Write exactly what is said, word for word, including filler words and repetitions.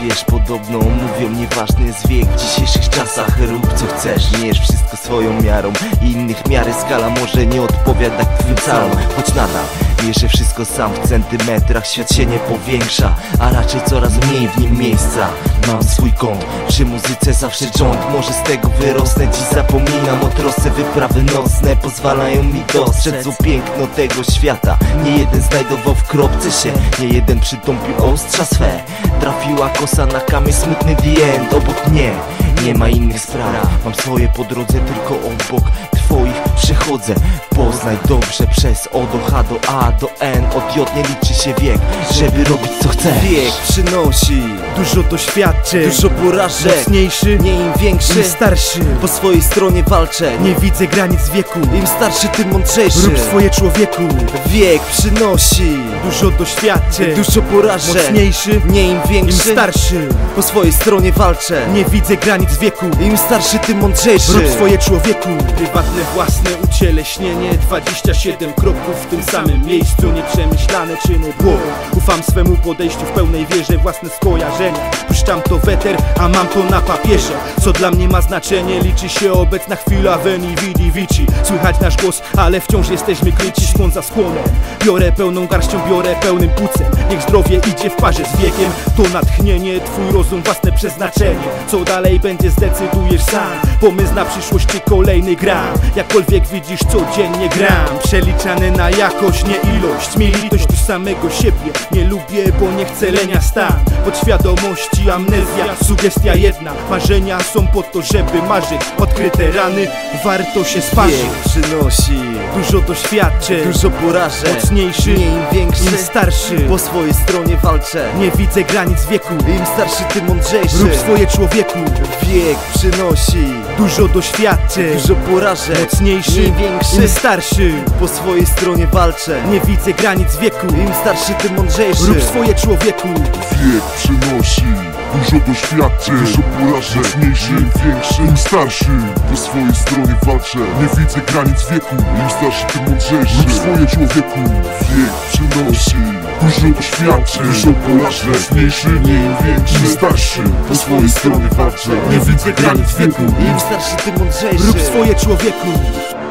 Wiesz, podobno mówią, nieważny jest wiek. W dzisiejszych czasach rób co chcesz, mierz wszystko swoją miarą. Innych miary skala może nie odpowiada twym calom, choć nadal mierzę wszystko sam w centymetrach. Świat się nie powiększa, a raczej coraz mniej w nim miejsca. Mam swój kąt, przy muzyce zawsze joint. Może z tego wyrosnę, dziś zapominam o trosce. Wyprawy nocne pozwalają mi dostrzec o piękno tego świata. Nie jeden znajdował w kropce się, nie jeden przytąpił ostrza swe. Trafiła kosa na kamień, smutny the end. Obok mnie nie ma innych spraw, mam swoje po drodze, tylko obok twoich przechodzę. Poznaj dobrze przez O do H do A do N. Od J nie liczy się wiek, żeby robić co chcesz. Wiek przynosi dużo doświadczeń, dużo porażek. Mocniejszy, nie im większy, im starszy. Po swojej stronie walczę, Nie widzę granic wieku. im starszy, tym mądrzejszy. Rób swoje, człowieku. Wiek przynosi Dużo doświadczeń, dużo porażek. mocniejszy, nie im im większy, starszy. po swojej stronie walczę, Nie widzę granic wieku. im starszy, tym mądrzejszy. Rób swoje, człowieku. Prywatne, własne ucieleśnienie, dwadzieścia siedem kroków w tym samym miejscu. Nieprzemyślane czyny, błąd. Ufam swemu podejściu w pełnej wierze, własne skojarzenia. Puszczam to weter, a mam to na papierze. Co dla mnie ma znaczenie, liczy się obecna chwila. Veni vidi vici. Słychać nasz głos, ale wciąż jesteśmy kryci skłon za skłonem. Biorę pełną garścią, biorę pełnym płucem. Niech zdrowie idzie w parze z wiekiem. To natchnienie, twój rozum, własne przeznaczenie. Co dalej będzie, zdecydujesz sam. Pomysł na przyszłość czy kolejny gram. Jakkolwiek widzisz, codziennie gram. Przeliczany na jakość, nie ilość. Miej litość do samego siebie. Nie lubię, bo nie chcę lenia stan. Podświadomości, amnezja, sugestia jedna. Marzenia są po to, żeby marzyć. Odkryte rany, warto się sparzyć. Wiek przynosi Dużo doświadczeń, dużo porażek. mocniejszy, nie im większy, im starszy. po swojej stronie walczę, Nie widzę granic wieku. im starszy, tym mądrzejszy. Rób swoje, człowieku. Wiek przynosi Dużo doświadczeń, dużo porażek. mocniejszy, nie im większy, im starszy. po swojej stronie walczę, Nie widzę granic wieku. im starszy, tym mądrzejszy. Rób swoje, człowieku. Wiek przynosi dużo doświadczeń, dużo porażek. Mocniejszy, im większy, im starszy, po swojej stronie walczę. Nie widzę granic wieku, im starszy, tym mądrzejszy. Rób swoje, człowieku. Wiek przynosi dużo doświadczeń, dużo porażek. Mocniejszy, nie im większy, im starszy, po swojej stronie walczę. Nie widzę granic wieku, im starszy, tym mądrzejszy. Rób swoje, człowieku.